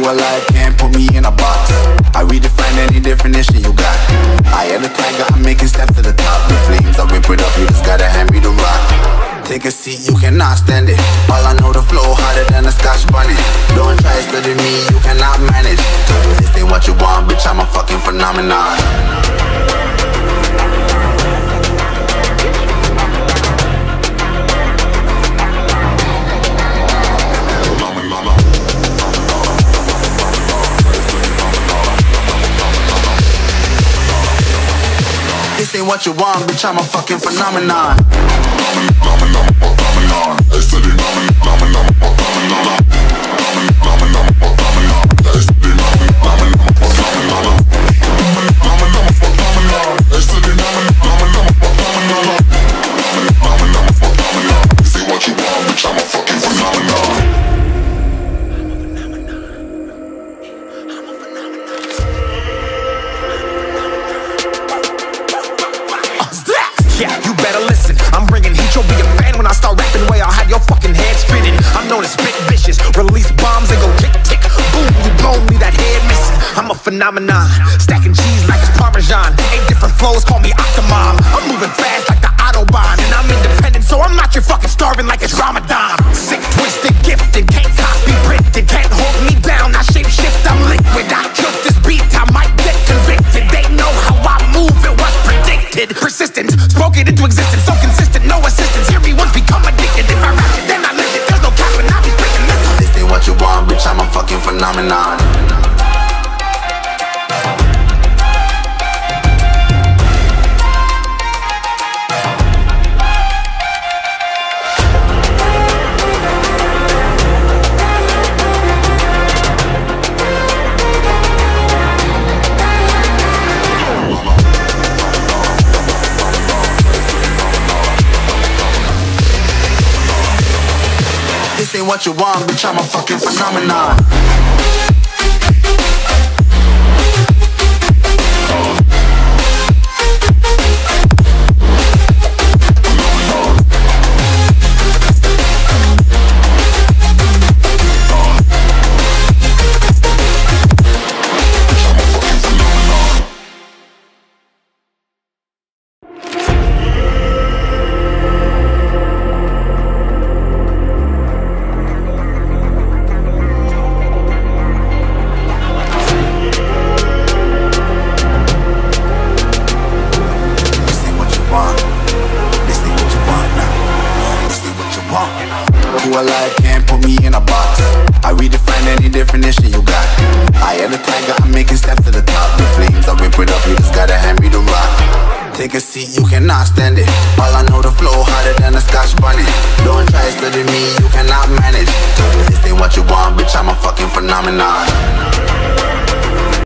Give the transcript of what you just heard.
alive, can't put me in a box. I redefine any definition you got. I am the tiger, I'm making steps to the top. The flames, I whip it up, you just gotta hand me the rock. Take a seat, you cannot stand it. All I know, the flow harder than a Scotch bunny. Don't try studying me, you cannot manage. This ain't what you want, bitch, I'm a fucking phenomenon. This ain't what you want, bitch, I'm a fucking phenomenon. Yeah, you better listen. I'm bringing heat, you'll be a fan when I start rapping. Way I'll have your fucking head spinning. I'm known as spit vicious, release bombs and go tick tick boom. You blow me, that head missing. I'm a phenomenon, stacking cheese like it's Parmesan. 8 different flows, call me Octomom. I'm moving fast like the Autobahn, and I'm independent, so I'm not your fucking starving like it's Ramadan. Sick, twisted, gifted, can't copy, printed, can't hold me down. I shape shift, I'm liquid. I killed this beat, I might get convicted. They know how I move, it was predicted. Persistent, spoke it into existence, so consistent, no assistance. Hear me once, become addicted. If I rap it, then I live it. There's no cap, and I be breaking this. This ain't what you want, bitch, I'm a fucking phenomenon. This ain't what you want, bitch, I'm a fucking phenomenon. You alive, can't put me in a box. I redefine any definition you got. I am the tiger, I'm making steps to the top. The flames, I whip it up, you just gotta hand me the rock. Take a seat, you cannot stand it. All I know, the flow harder than a Scotch bunny. Don't try studying me, you cannot manage. This ain't what you want, bitch, I'm a fucking phenomenon.